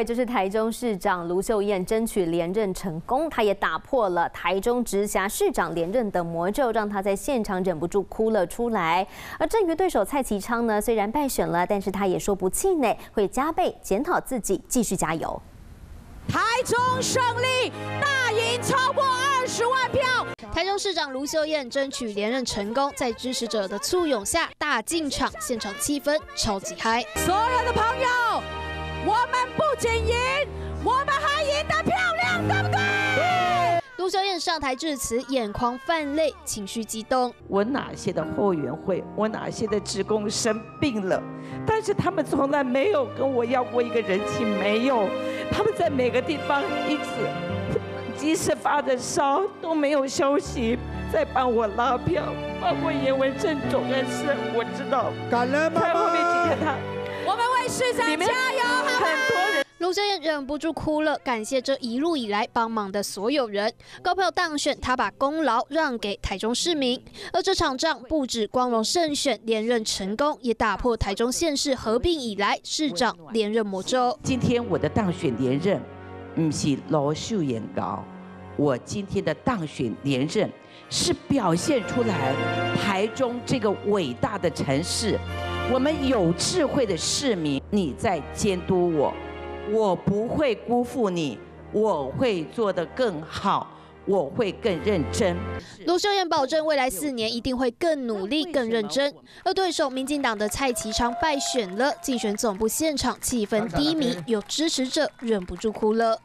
位就是台中市长卢秀燕争取连任成功，她也打破了台中直辖市长连任的魔咒，让她在现场忍不住哭了出来。而至于对手蔡其昌呢，虽然败选了，但是他也说不气馁，会加倍检讨自己，继续加油。 台中胜利，大赢超过20万票。 台中市长卢秀燕争取连任成功，在支持者的簇拥下大进场，现场气氛超级嗨。 所有的朋友，我们不仅赢，我们还赢得漂亮，对不对？ 卢秀燕上台致辞，眼眶泛泪，情绪激动。 我哪些的后援会，我哪些的职工生病了，但是他们从来没有跟我要过一个人情，没有。他们在每个地方一直，即使发着烧都没有休息，在帮我拉票，包括叶文正总干事，我知道。 感人吗？ 在后面几天他， 我们为市长加油，好吗？ 很多人。 卢秀燕忍不住哭了，感谢这一路以来帮忙的所有人。高票当选，她把功劳让给台中市民。而这场仗不止光荣胜选、连任成功，也打破台中县市合并以来市长连任魔咒。 今天我的当选连任，不是卢秀燕高，我今天的当选连任是表现出来台中这个伟大的城市，我们有智慧的市民，你在监督我。我不会辜负你，我会做得更好，我会更认真。 卢秀燕保证，未来4年一定会更努力、更认真。而对手民进党的蔡其昌败选了，竞选总部现场气氛低迷，有支持者忍不住哭了。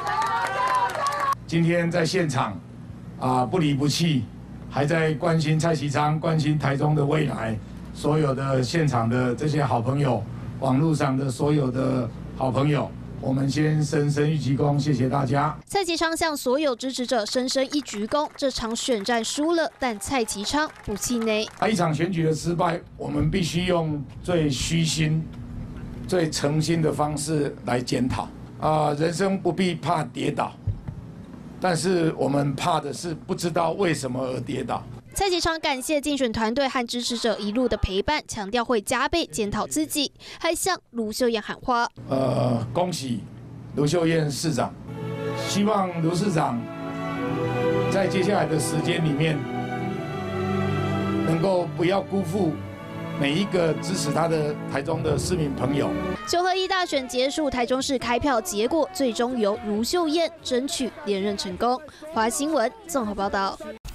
今天在现场，不离不弃，还在关心蔡其昌，关心台中的未来。所有的现场的这些好朋友，网络上的所有的好朋友，我们先深深一鞠躬，谢谢大家。 蔡其昌向所有支持者深深一鞠躬。这场选战输了，但蔡其昌不气馁。 一场选举的失败，我们必须用最虚心、最诚心的方式来检讨。人生不必怕跌倒，但是我们怕的是不知道为什么而跌倒。 蔡其昌感谢竞选团队和支持者一路的陪伴，强调会加倍检讨自己，还向卢秀燕喊话。 恭喜卢秀燕市长，希望卢市长在接下来的时间里面，能够不要辜负每一个支持他的台中的市民朋友。 9合1大选结束，台中市开票结果最终由卢秀燕争取连任成功。华新闻综合报道。